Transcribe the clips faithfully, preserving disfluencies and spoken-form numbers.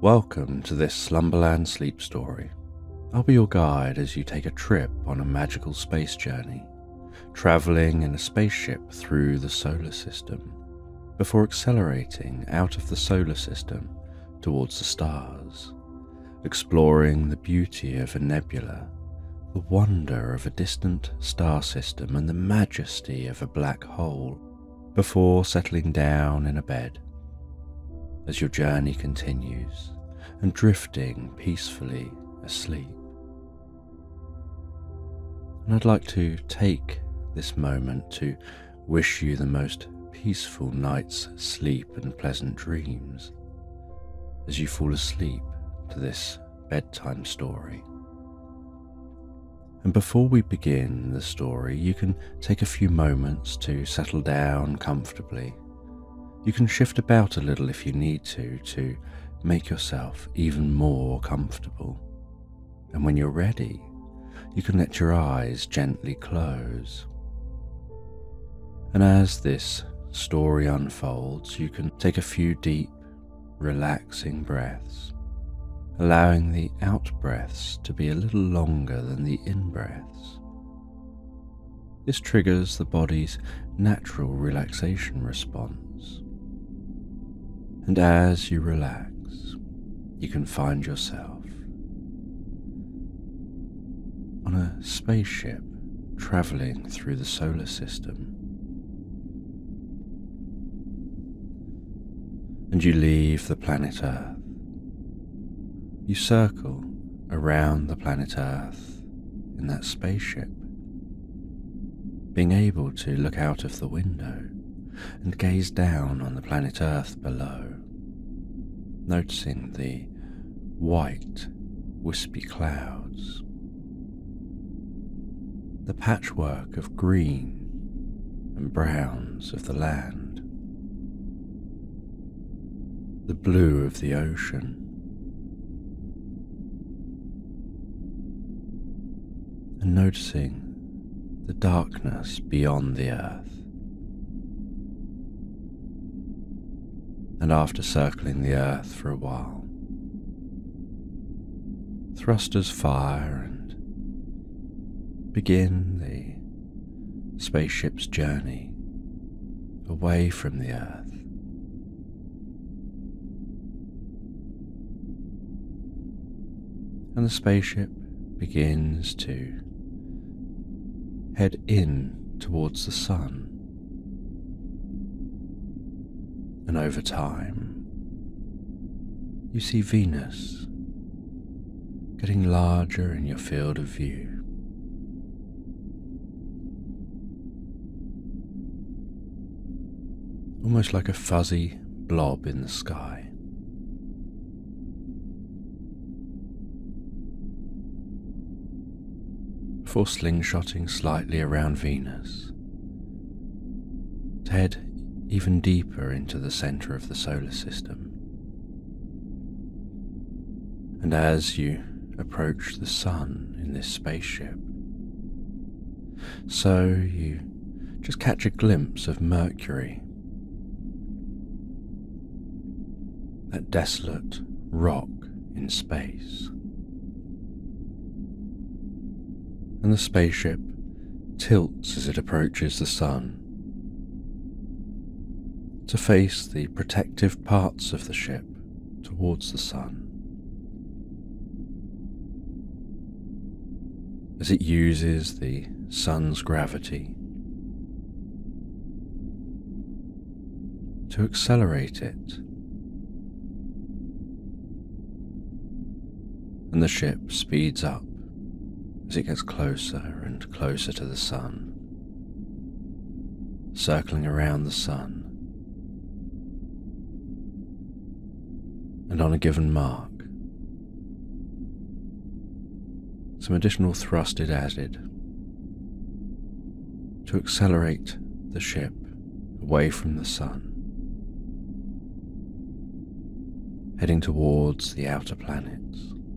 Welcome to this Slumberland sleep story. I'll be your guide as you take a trip on a magical space journey, travelling in a spaceship through the solar system, before accelerating out of the solar system towards the stars, exploring the beauty of a nebula, the wonder of a distant star system, and the majesty of a black hole, before settling down in a bed as your journey continues and drifting peacefully asleep. And I'd like to take this moment to wish you the most peaceful night's sleep and pleasant dreams as you fall asleep to this bedtime story. And before we begin the story, you can take a few moments to settle down comfortably. You can shift about a little if you need to, to make yourself even more comfortable. And when you're ready, you can let your eyes gently close. And as this story unfolds, you can take a few deep, relaxing breaths, allowing the out-breaths to be a little longer than the in-breaths. This triggers the body's natural relaxation response. And as you relax, you can find yourself on a spaceship travelling through the solar system. And you leave the planet Earth. You circle around the planet Earth in that spaceship, being able to look out of the window and gaze down on the planet Earth below, noticing the white, wispy clouds, the patchwork of green and browns of the land, the blue of the ocean, and noticing the darkness beyond the Earth. And after circling the Earth for a while, thrusters fire and begin the spaceship's journey away from the Earth. And the spaceship begins to head in towards the sun. And over time, you see Venus getting larger in your field of view. Almost like a fuzzy blob in the sky. Before slingshotting slightly around Venus, to head even deeper into the centre of the solar system. And as you approach the sun in this spaceship, so you just catch a glimpse of Mercury, that desolate rock in space. And the spaceship tilts as it approaches the sun, to face the protective parts of the ship towards the sun. As it uses the sun's gravity to accelerate it, and the ship speeds up as it gets closer and closer to the sun, circling around the sun. And on a given mark, some additional thrust is added to accelerate the ship away from the sun, heading towards the outer planets.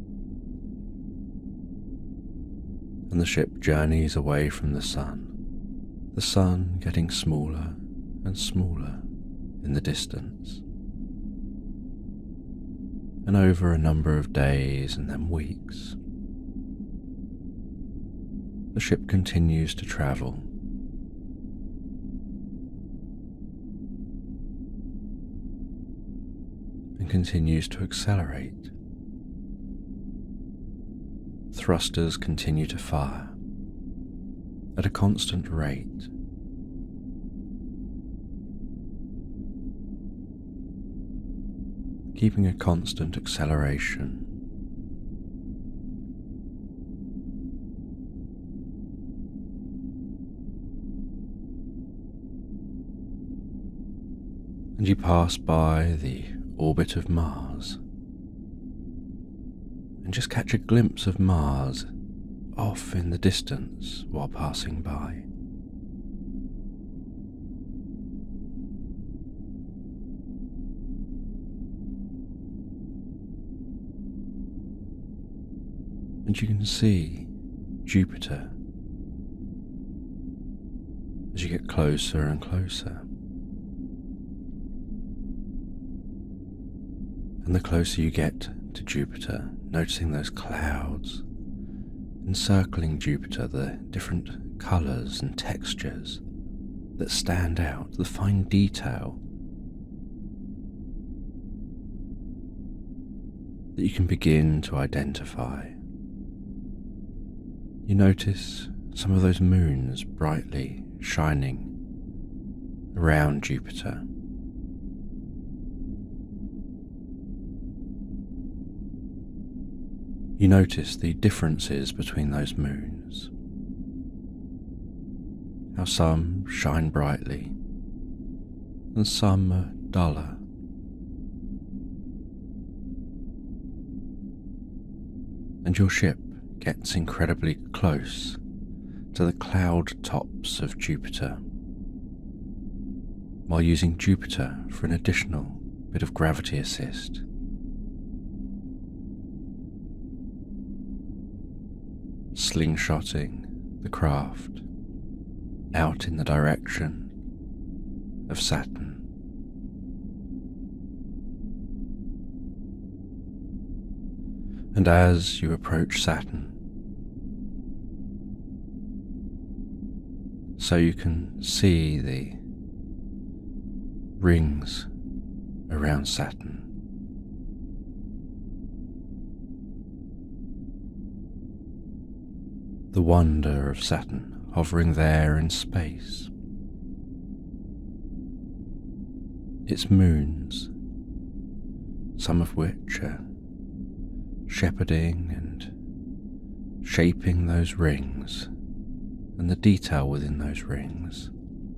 And the ship journeys away from the sun, the sun getting smaller and smaller in the distance. and over a number of days and then weeks, the ship continues to travel. And continues to accelerate. Thrusters continue to fire at a constant rate. Keeping a constant acceleration. And you pass by the orbit of Mars and just catch a glimpse of Mars off in the distance while passing by. And you can see Jupiter as you get closer and closer. And the closer you get to Jupiter, noticing those clouds encircling Jupiter, the different colours and textures that stand out, the fine detail that you can begin to identify. You notice some of those moons brightly shining around Jupiter. You notice the differences between those moons, how some shine brightly and some are duller. And your ship gets incredibly close to the cloud tops of Jupiter, while using Jupiter for an additional bit of gravity assist. Slingshotting the craft out in the direction of Saturn. And as you approach Saturn, so you can see the rings around Saturn. The wonder of Saturn hovering there in space. Its moons, some of which are shepherding and shaping those rings and the detail within those rings.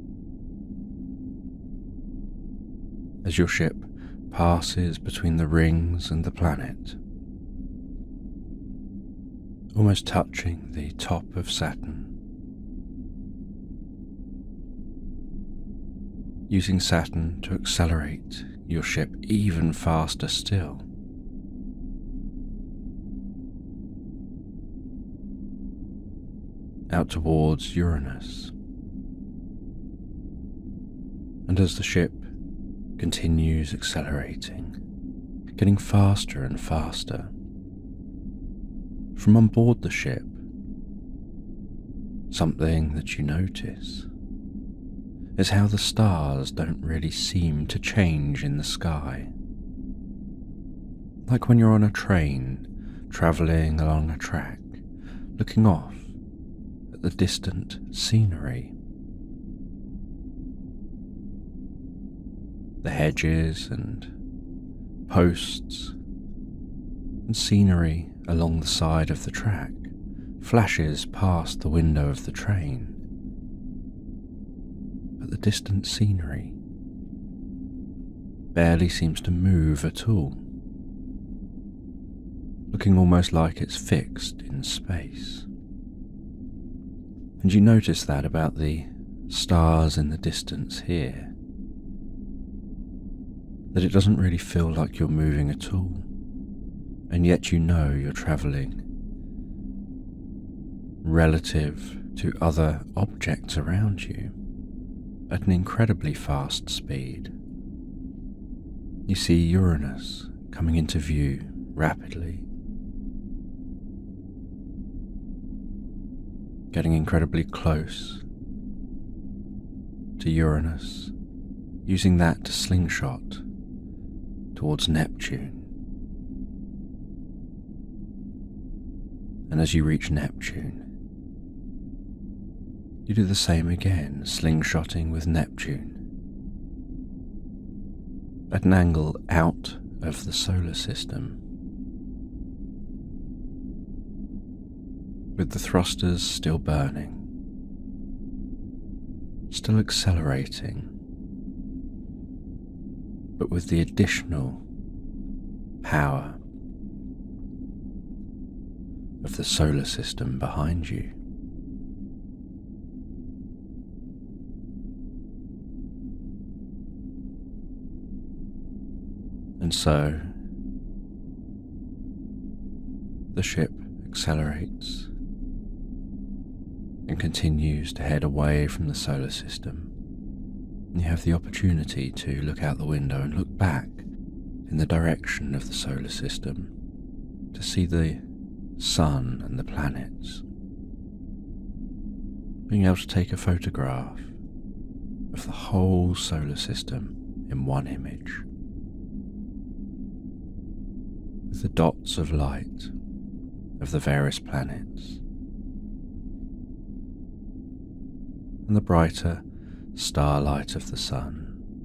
As your ship passes between the rings and the planet, almost touching the top of Saturn, using Saturn to accelerate your ship even faster still. Out towards Uranus. And as the ship continues accelerating, getting faster and faster, from on board the ship, something that you notice is how the stars don't really seem to change in the sky. Like when you're on a train, travelling along a track, looking off at the distant scenery. The hedges and posts and scenery along the side of the track flashes past the window of the train. But the distant scenery barely seems to move at all, looking almost like it's fixed in space. And you notice that about the stars in the distance here, that it doesn't really feel like you're moving at all, and yet you know you're travelling relative to other objects around you at an incredibly fast speed. You see Uranus coming into view rapidly, getting incredibly close to Uranus, using that to slingshot towards Neptune. And as you reach Neptune, you do the same again, slingshotting with Neptune at an angle out of the solar system, with the thrusters still burning, still accelerating, but with the additional power of the solar system behind you. And so the ship accelerates and continues to head away from the solar system. And you have the opportunity to look out the window and look back in the direction of the solar system to see the sun and the planets, being able to take a photograph of the whole solar system in one image, with the dots of light of the various planets and the brighter starlight of the sun.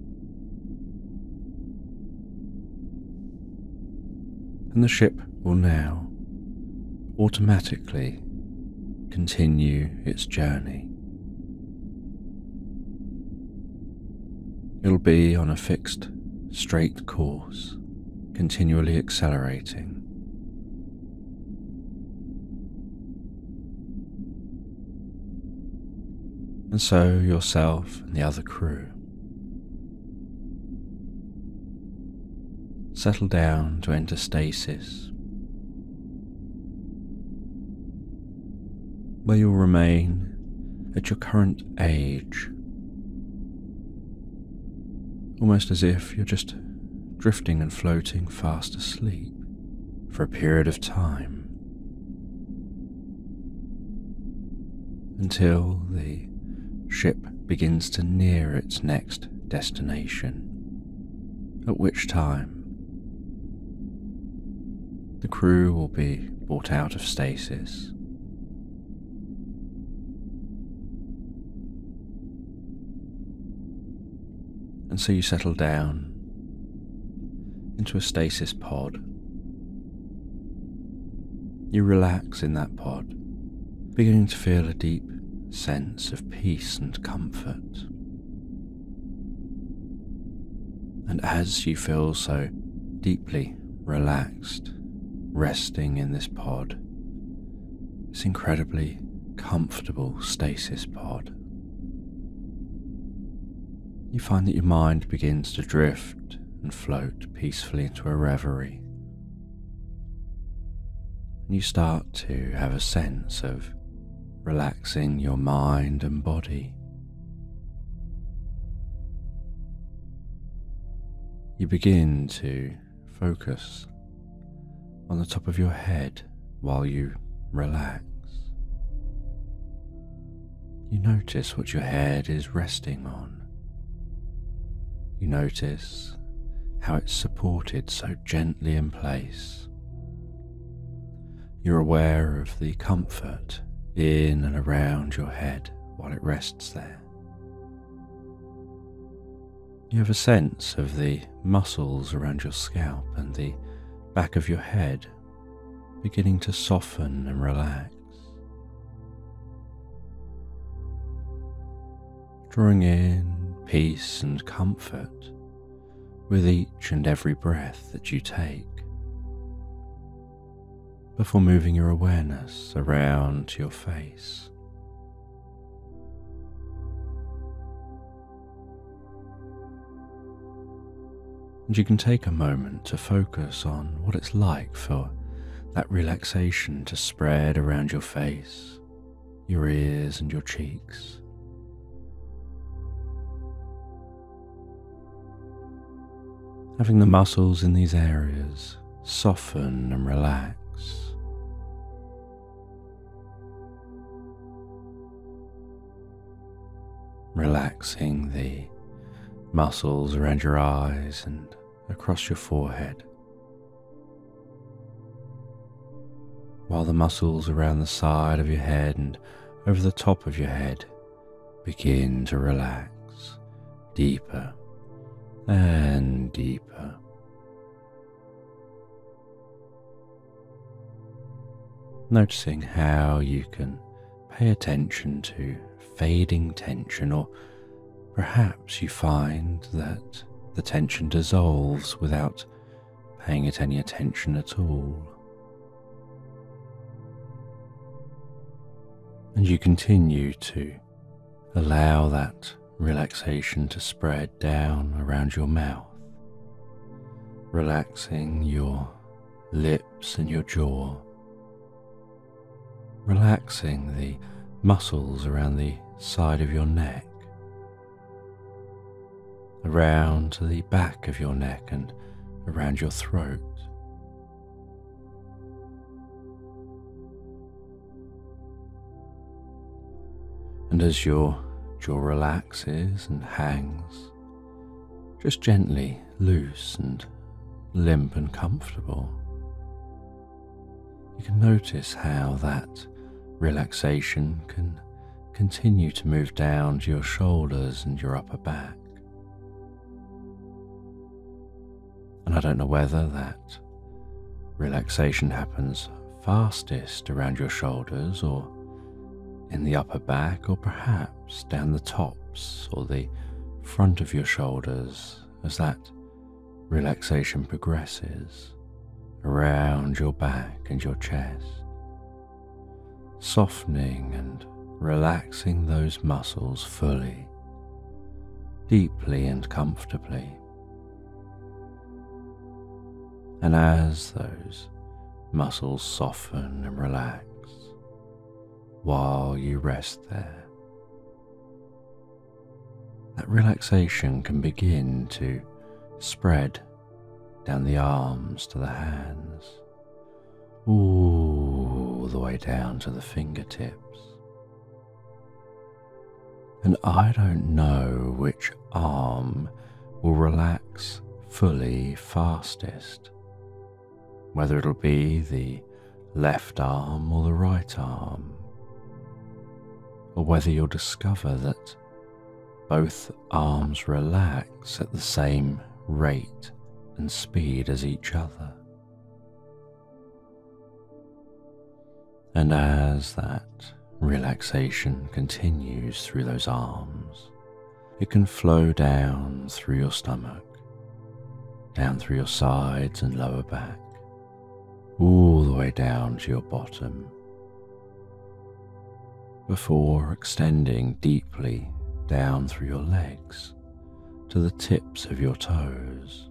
And the ship will now automatically continue its journey. It'll be on a fixed, straight course, continually accelerating. And so yourself and the other crew settle down to enter stasis, where you'll remain at your current age, almost as if you're just drifting and floating fast asleep for a period of time, until the ship begins to near its next destination, at which time the crew will be brought out of stasis and so you settle down into a stasis pod. You relax in that pod, beginning to feel a deep sense of peace and comfort. And as you feel so deeply relaxed, resting in this pod, this incredibly comfortable stasis pod, you find that your mind begins to drift and float peacefully into a reverie. And you start to have a sense of relaxing your mind and body. You begin to focus on the top of your head while you relax. You notice what your head is resting on. You notice how it's supported so gently in place. You're aware of the comfort in and around your head while it rests there. You have a sense of the muscles around your scalp and the back of your head beginning to soften and relax, drawing in peace and comfort with each and every breath that you take, before moving your awareness around to your face. And you can take a moment to focus on what it's like for that relaxation to spread around your face, your ears and your cheeks. having the muscles in these areas soften and relax. Relaxing the muscles around your eyes and across your forehead, while the muscles around the side of your head and over the top of your head begin to relax deeper and deeper. Noticing how you can pay attention to fading tension, or perhaps you find that the tension dissolves without paying it any attention at all. And you continue to allow that relaxation to spread down around your mouth, relaxing your lips and your jaw, relaxing the muscles around the side of your neck, around to the back of your neck and around your throat. And as your jaw relaxes and hangs, just gently loose and limp and comfortable, you can notice how that relaxation can continue to move down to your shoulders and your upper back. And I don't know whether that relaxation happens fastest around your shoulders or in the upper back, or perhaps down the tops or the front of your shoulders as that relaxation progresses around your back and your chest, softening and relaxing those muscles fully, deeply and comfortably. And as those muscles soften and relax while you rest there, that relaxation can begin to spread down the arms to the hands, all the way down to the fingertips. And I don't know which arm will relax fully fastest, whether it'll be the left arm or the right arm, or whether you'll discover that both arms relax at the same rate and speed as each other. And as that relaxation continues through those arms, it can flow down through your stomach, down through your sides and lower back, all the way down to your bottom, before extending deeply down through your legs to the tips of your toes.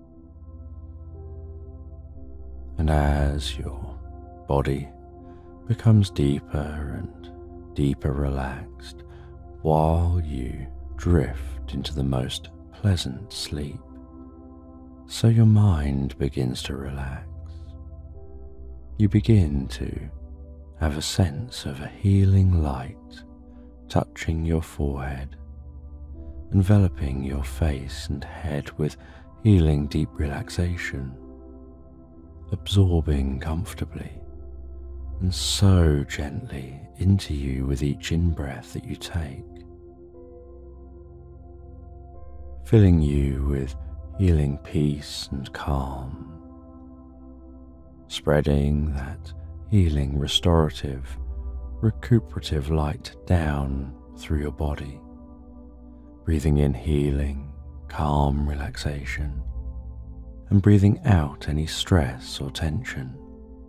And as your body becomes deeper and deeper relaxed, while you drift into the most pleasant sleep, so your mind begins to relax, you begin to have a sense of a healing light touching your forehead, enveloping your face and head with healing deep relaxation, absorbing comfortably and so gently into you with each in-breath that you take, filling you with healing peace and calm, spreading that healing, restorative, recuperative light down through your body, breathing in healing, calm relaxation, and breathing out any stress or tension.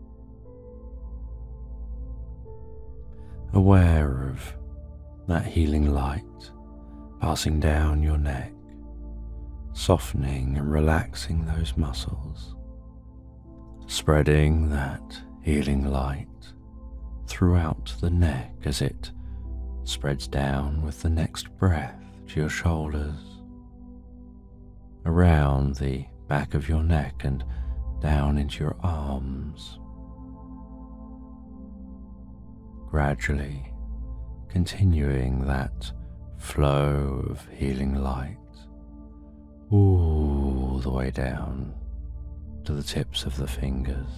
Aware of that healing light passing down your neck, softening and relaxing those muscles, spreading that healing light throughout the neck as it spreads down with the next breath to your shoulders, around the back of your neck and down into your arms. Gradually continuing that flow of healing light all the way down to the tips of the fingers.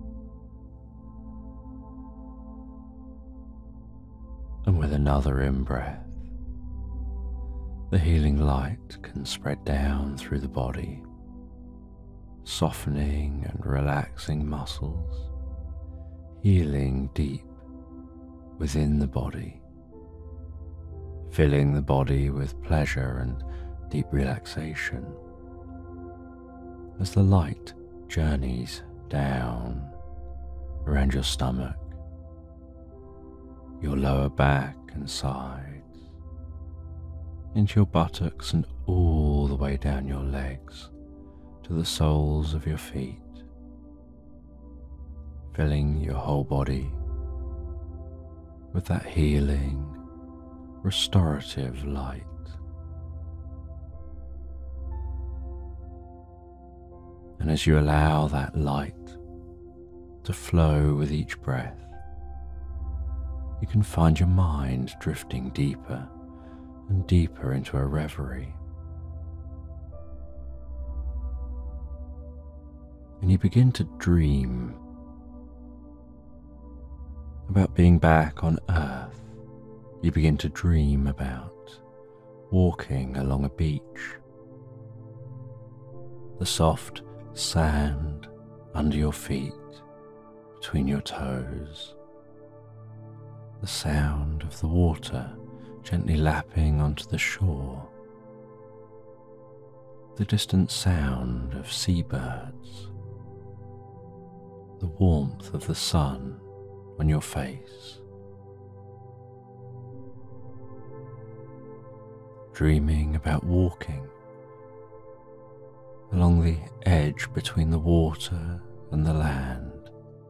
And with another in-breath, the healing light can spread down through the body, softening and relaxing muscles, healing deep within the body, filling the body with pleasure and deep relaxation as the light journeys down around your stomach, your lower back and sides, into your buttocks and all the way down your legs to the soles of your feet, filling your whole body with that healing, restorative light. And as you allow that light to flow with each breath, you can find your mind drifting deeper and deeper into a reverie. And you begin to dream about being back on Earth. You begin to dream about walking along a beach, the soft sand under your feet, between your toes, the sound of the water gently lapping onto the shore, the distant sound of seabirds, the warmth of the sun on your face, dreaming about walking along the edge between the water and the land,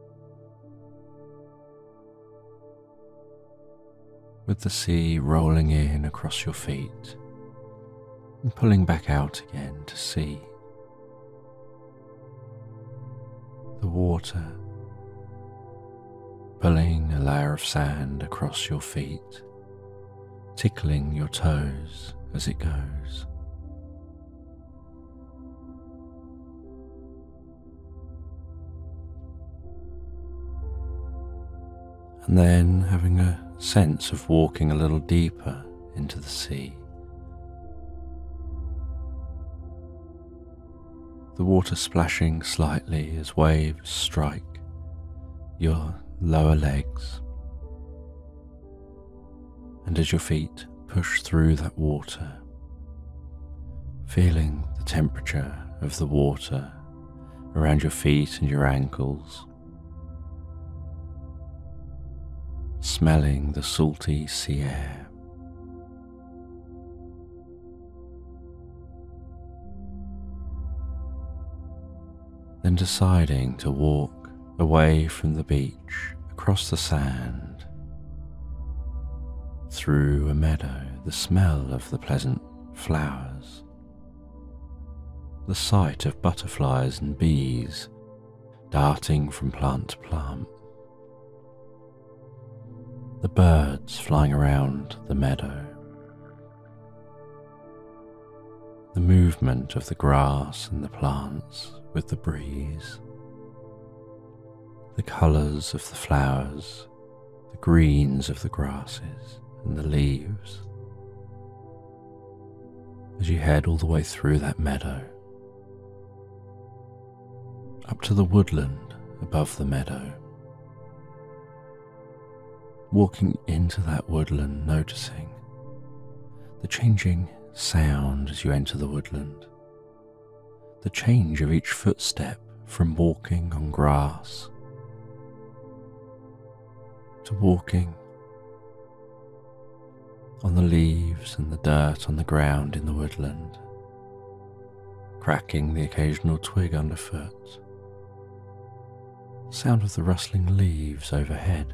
with the sea rolling in across your feet and pulling back out again to sea. The water pulling a layer of sand across your feet, tickling your toes as it goes. And then having a sense of walking a little deeper into the sea. The water splashing slightly as waves strike your lower legs, and as your feet push through that water, feeling the temperature of the water around your feet and your ankles, smelling the salty sea air. Then deciding to walk away from the beach, across the sand, through a meadow, the smell of the pleasant flowers, the sight of butterflies and bees darting from plant to plant, the birds flying around the meadow, the movement of the grass and the plants with the breeze, the colours of the flowers, the greens of the grasses and the leaves, as you head all the way through that meadow, up to the woodland above the meadow, walking into that woodland, noticing the changing sound as you enter the woodland, the change of each footstep from walking on grass to walking on the leaves and the dirt on the ground in the woodland, cracking the occasional twig underfoot, sound of the rustling leaves overhead,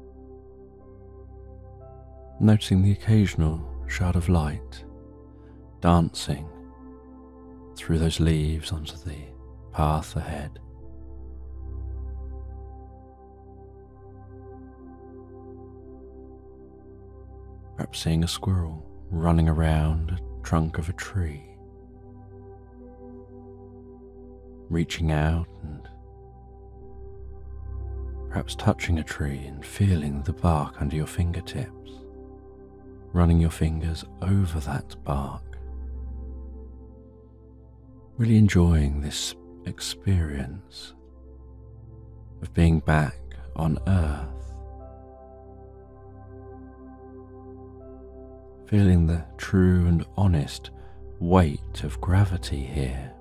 noticing the occasional shard of light dancing through those leaves onto the path ahead. Perhaps seeing a squirrel running around a trunk of a tree, reaching out and perhaps touching a tree and feeling the bark under your fingertips, running your fingers over that bark, really enjoying this experience of being back on Earth, feeling the true and honest weight of gravity here.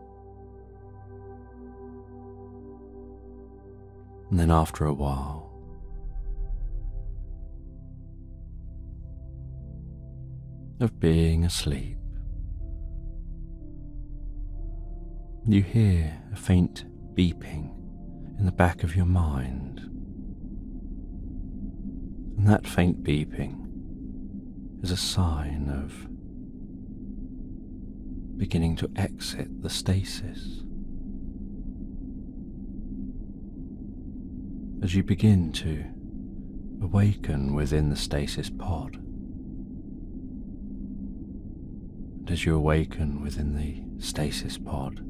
And then after a while, of being asleep, you hear a faint beeping in the back of your mind. And that faint beeping is a sign of beginning to exit the stasis. As you begin to awaken within the stasis pod, and as you awaken within the stasis pod,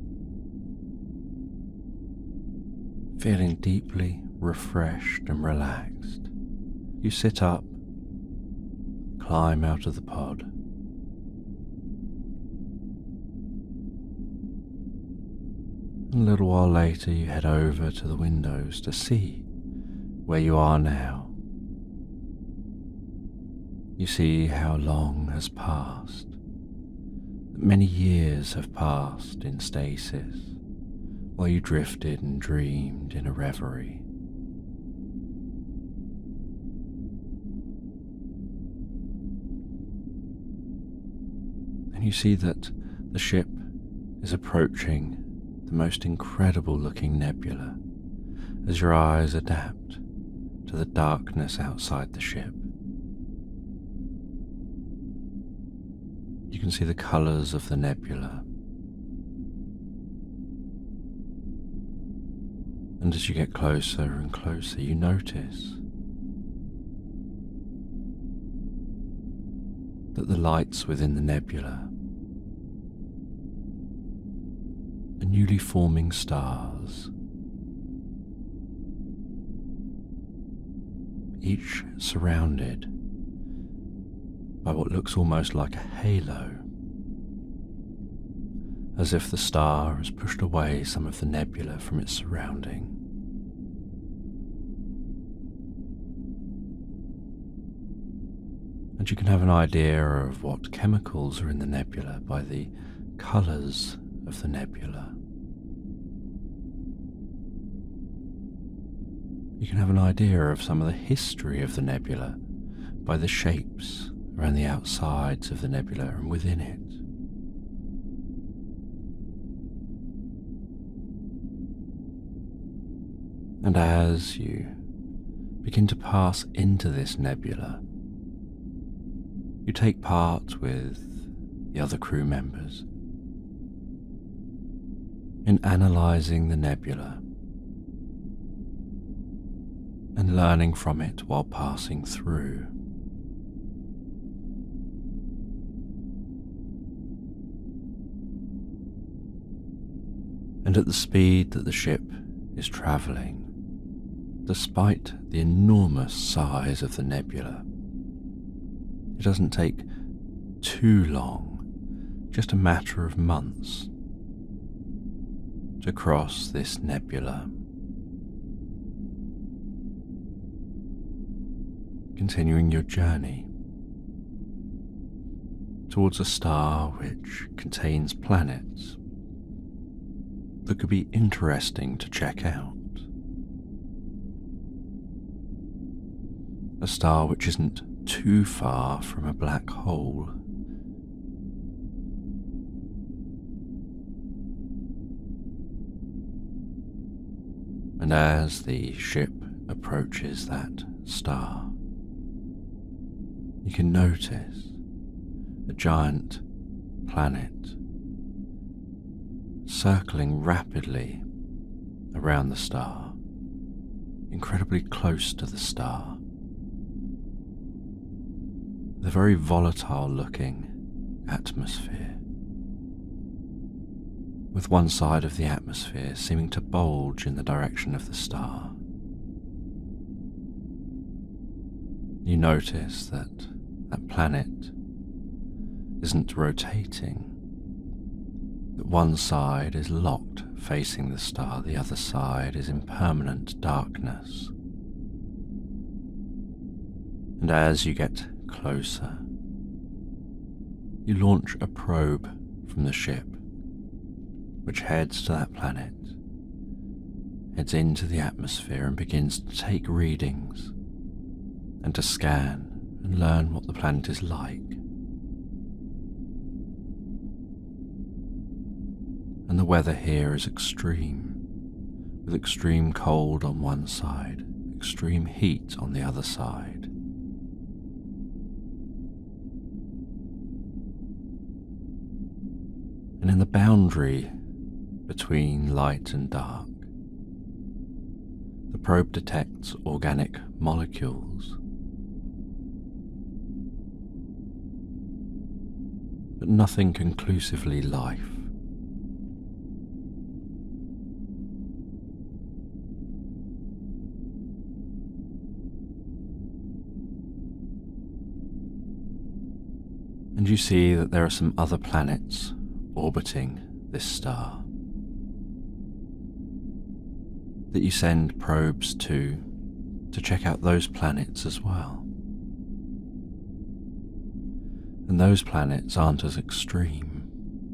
feeling deeply refreshed and relaxed, you sit up, climb out of the pod, and a little while later you head over to the windows to see where you are now. You see how long has passed, that many years have passed in stasis, while you drifted and dreamed in a reverie. And you see that the ship is approaching the most incredible looking nebula as your eyes adapt to the darkness outside the ship. You can see the colours of the nebula, and as you get closer and closer, you notice that the lights within the nebula are newly forming stars, each surrounded by what looks almost like a halo, as if the star has pushed away some of the nebula from its surrounding. And you can have an idea of what chemicals are in the nebula by the colours of the nebula. You can have an idea of some of the history of the nebula by the shapes around the outsides of the nebula and within it. And as you begin to pass into this nebula, you take part with the other crew members in analysing the nebula and learning from it while passing through. And at the speed that the ship is travelling, despite the enormous size of the nebula, it doesn't take too long, just a matter of months, to cross this nebula, continuing your journey towards a star which contains planets that could be interesting to check out. A star which isn't too far from a black hole. And as the ship approaches that star, you can notice a giant planet, circling rapidly around the star, incredibly close to the star. The very volatile looking atmosphere, with one side of the atmosphere seeming to bulge in the direction of the star. You notice that that planet isn't rotating, that one side is locked facing the star, the other side is in permanent darkness. And as you get closer, you launch a probe from the ship, which heads to that planet, heads into the atmosphere and begins to take readings and to scan and learn what the planet is like. And the weather here is extreme, with extreme cold on one side, extreme heat on the other side. And in the boundary between light and dark, the probe detects organic molecules, but nothing conclusively life. And you see that there are some other planets orbiting this star that you send probes to to check out those planets as well. And those planets aren't as extreme.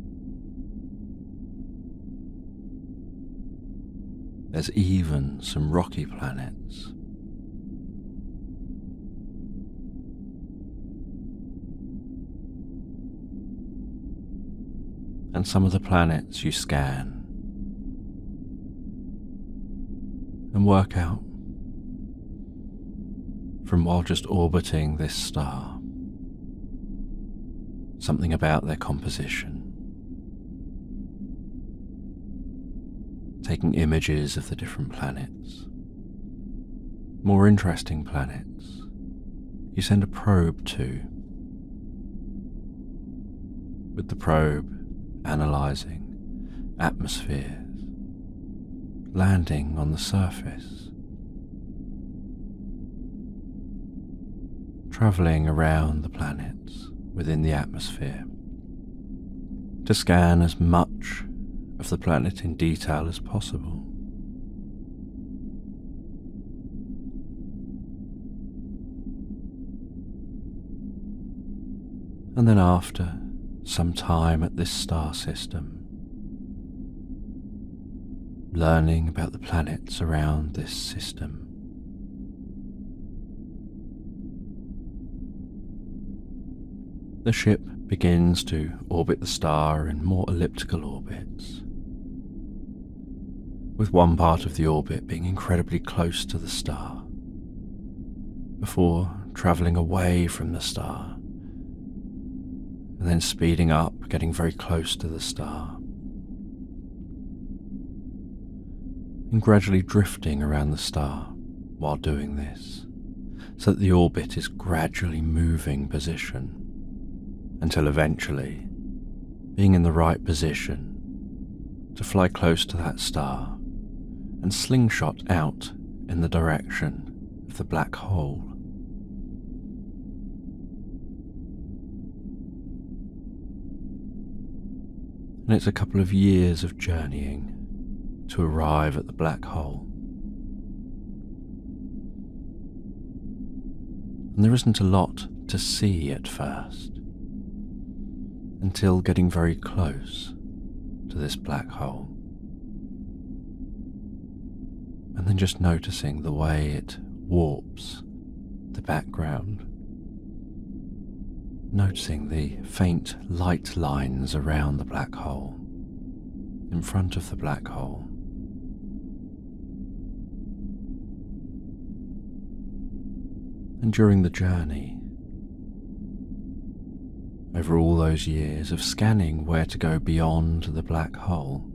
There's even some rocky planets. And some of the planets you scan and work out from while just orbiting this star something about their composition, taking images of the different planets, more interesting planets, you send a probe to, with the probe analysing atmospheres, landing on the surface, travelling around the planets within the atmosphere to scan as much of the planet in detail as possible. And then after some time at this star system, learning about the planets around this system, the ship begins to orbit the star in more elliptical orbits, with one part of the orbit being incredibly close to the star, before travelling away from the star, and then speeding up, getting very close to the star, and gradually drifting around the star while doing this, so that the orbit is gradually moving position, until eventually being in the right position to fly close to that star and slingshot out in the direction of the black hole. And it's a couple of years of journeying to arrive at the black hole. And there isn't a lot to see at first, until getting very close to this black hole, and then just noticing the way it warps the background, noticing the faint light lines around the black hole, in front of the black hole. And during the journey, over all those years of scanning where to go beyond the black hole,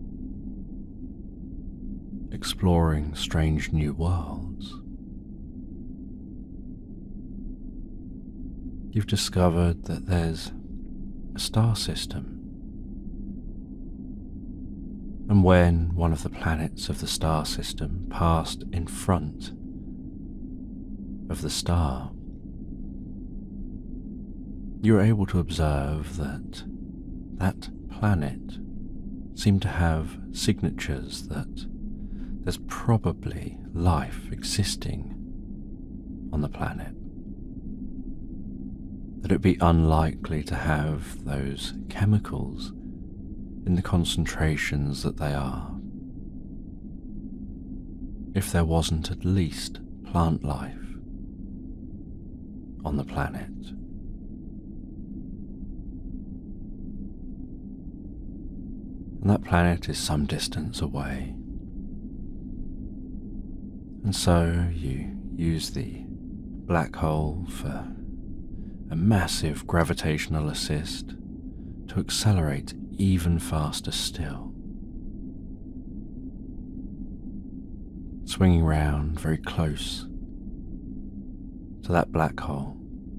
exploring strange new worlds, you've discovered that there's a star system. And when one of the planets of the star system passed in front of the star, you were able to observe that that planet seemed to have signatures that there's probably life existing on the planet, that it'd be unlikely to have those chemicals in the concentrations that they are if there wasn't at least plant life on the planet. And that planet is some distance away. And so you use the black hole for a massive gravitational assist to accelerate even faster still, swinging round very close to that black hole,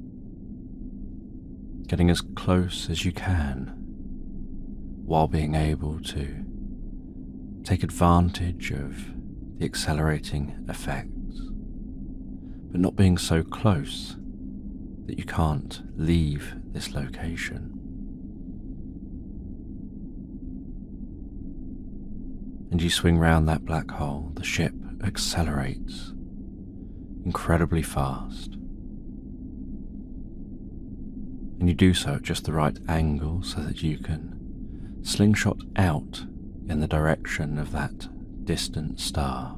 getting as close as you can while being able to take advantage of the accelerating effects, but not being so close that you can't leave this location. And you swing round that black hole, the ship accelerates incredibly fast. And you do so at just the right angle so that you can slingshot out in the direction of that distant star.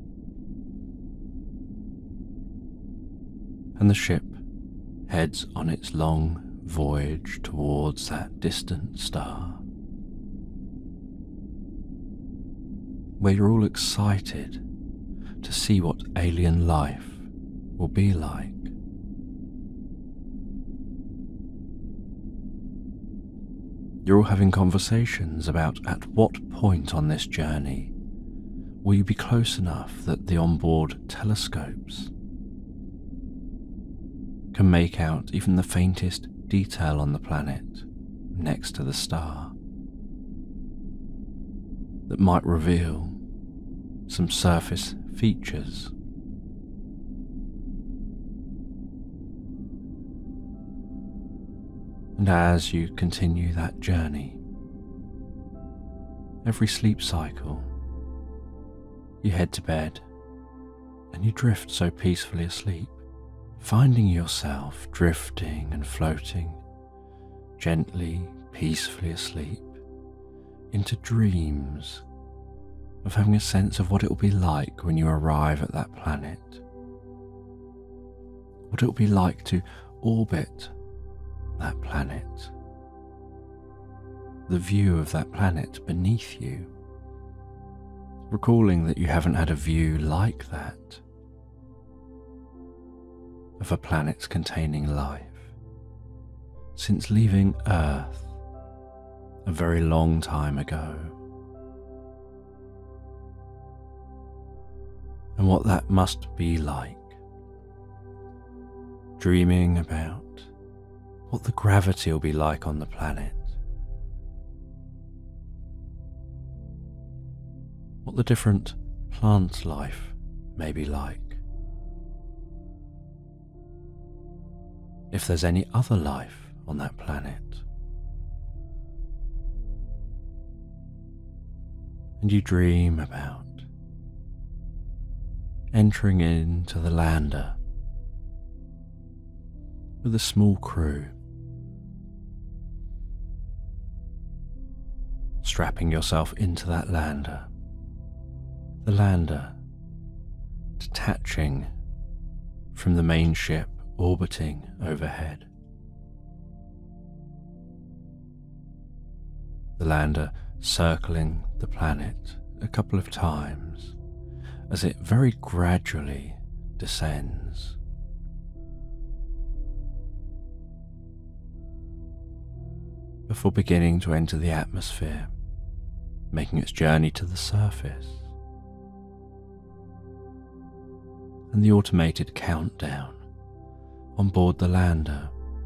And the ship heads on its long voyage towards that distant star, where you're all excited to see what alien life will be like. You're all having conversations about at what point on this journey will you be close enough that the onboard telescopes can make out even the faintest detail on the planet next to the star that might reveal some surface features. And as you continue that journey, every sleep cycle, you head to bed and you drift so peacefully asleep, finding yourself drifting and floating gently, peacefully asleep into dreams of having a sense of what it will be like when you arrive at that planet, what it will be like to orbit that planet, the view of that planet beneath you, recalling that you haven't had a view like that of a planet containing life since leaving Earth a very long time ago. And what that must be like, dreaming about what the gravity will be like on the planet, what the different plant life may be like, if there's any other life on that planet. And you dream about entering into the lander with a small crew, strapping yourself into that lander, the lander detaching from the main ship orbiting overhead, the lander circling the planet a couple of times as it very gradually descends. before beginning to enter the atmosphere, making its journey to the surface. And the automated countdown on board the lander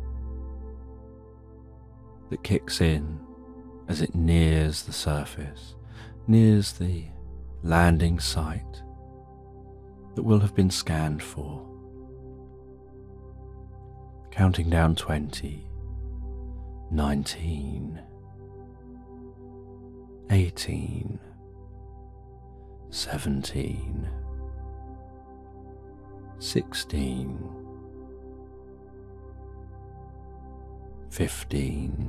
that kicks in as it nears the surface, nears the landing site that will have been scanned for. Counting down twenty, nineteen, eighteen, seventeen, sixteen, fifteen,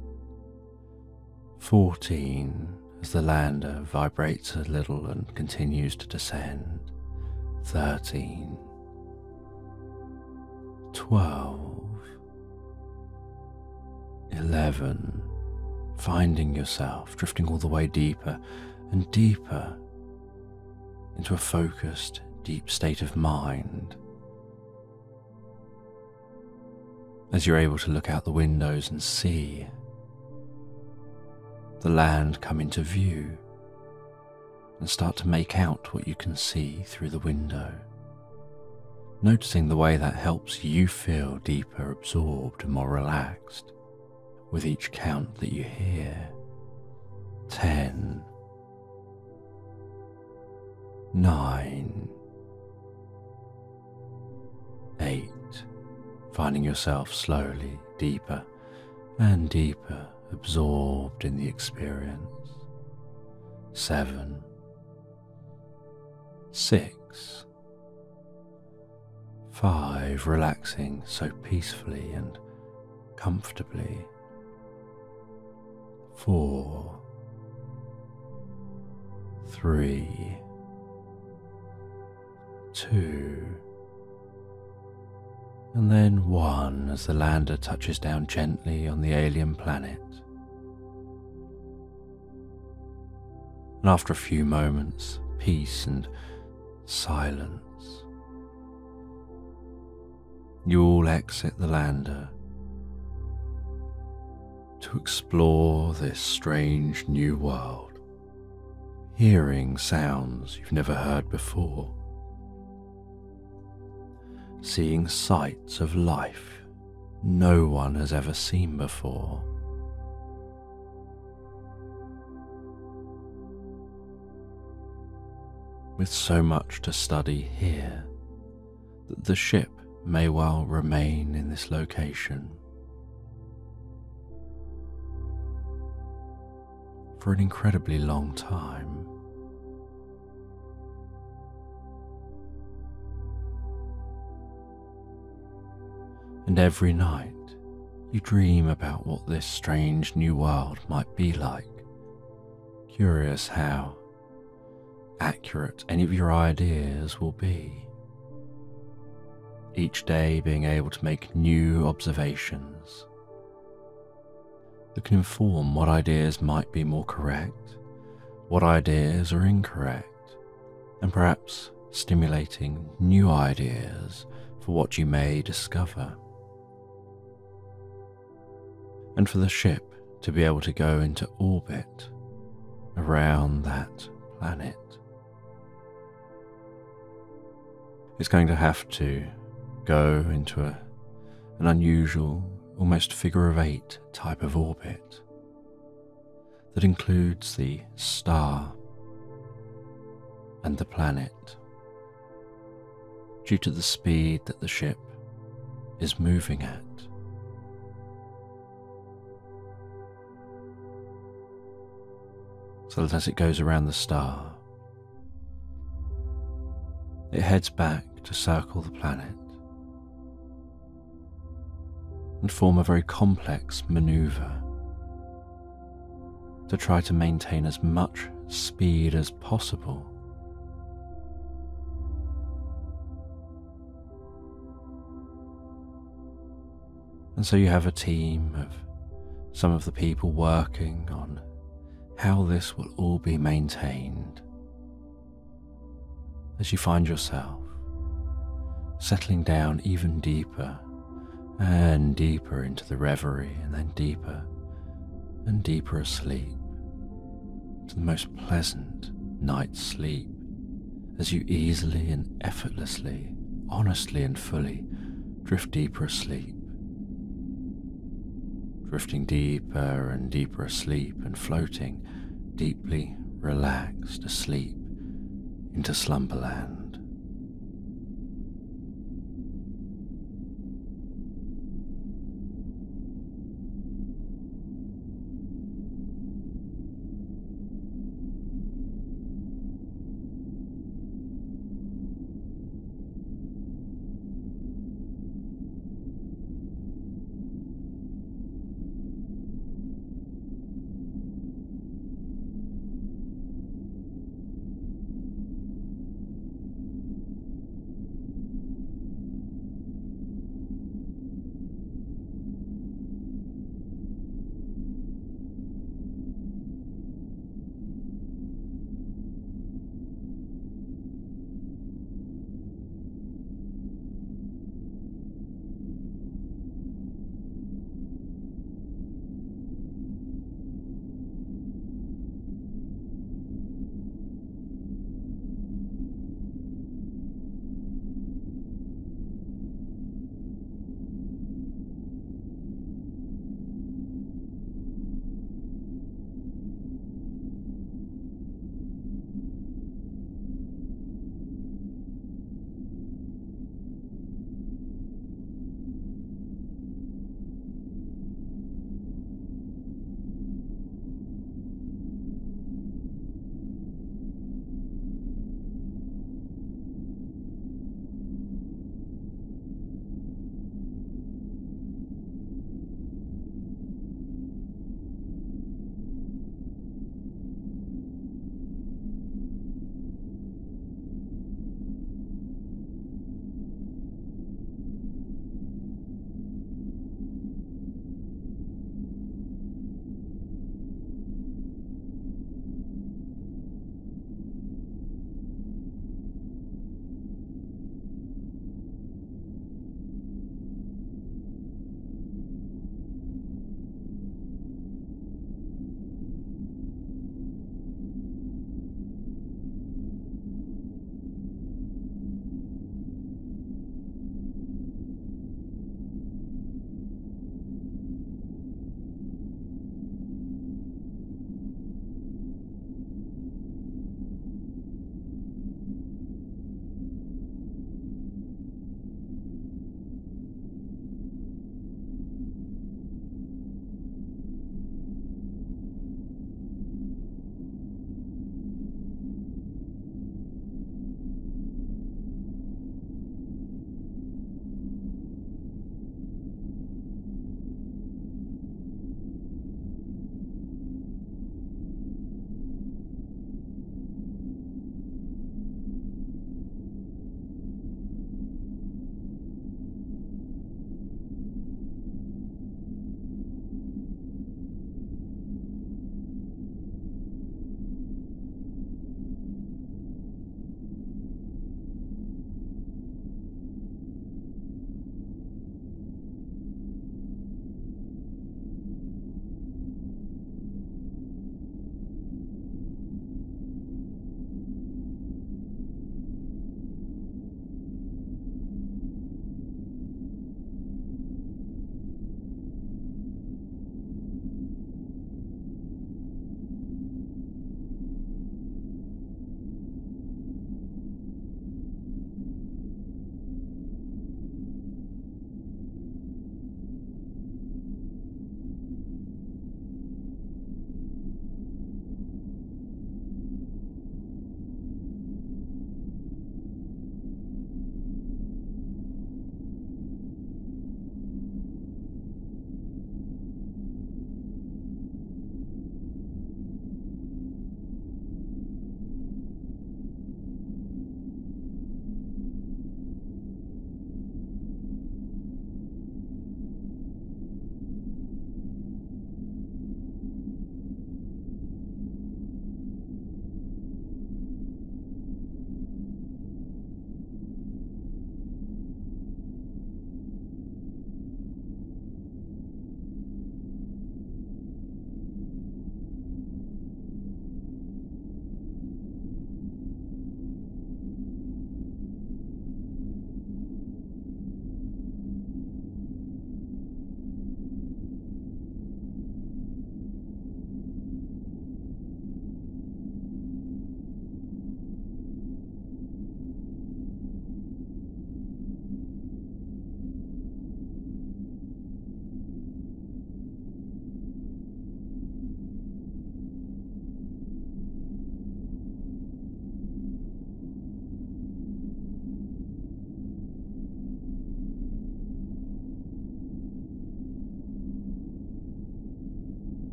fourteen, as the lander vibrates a little and continues to descend, thirteen, twelve, eleven, finding yourself drifting all the way deeper and deeper into a focused, deep state of mind, as you're able to look out the windows and see the land come into view and start to make out what you can see through the window, noticing the way that helps you feel deeper absorbed and more relaxed with each count that you hear. Ten, nine, eight, finding yourself slowly deeper and deeper absorbed in the experience. Seven, six, five, relaxing so peacefully and comfortably. Four, three, two, and then one as the lander touches down gently on the alien planet. And after a few moments, peace and silence, you all exit the lander to explore this strange new world, hearing sounds you've never heard before, seeing sights of life no one has ever seen before. With so much to study here, that the ship may well remain in this location for an incredibly long time. And every night you dream about what this strange new world might be like, curious how accurate any of your ideas will be, each day being able to make new observations that can inform what ideas might be more correct, what ideas are incorrect, and perhaps stimulating new ideas for what you may discover. And for the ship to be able to go into orbit around that planet, it's going to have to go into a, an unusual, almost figure of eight type of orbit that includes the star and the planet, due to the speed that the ship is moving at. So that as it goes around the star, it heads back to circle the planet and form a very complex maneuver to try to maintain as much speed as possible. And so you have a team of some of the people working on how this will all be maintained, as you find yourself settling down even deeper and deeper into the reverie, and then deeper and deeper asleep, to the most pleasant night's sleep, as you easily and effortlessly, honestly and fully drift deeper asleep, drifting deeper and deeper asleep and floating deeply relaxed asleep into Slumberland.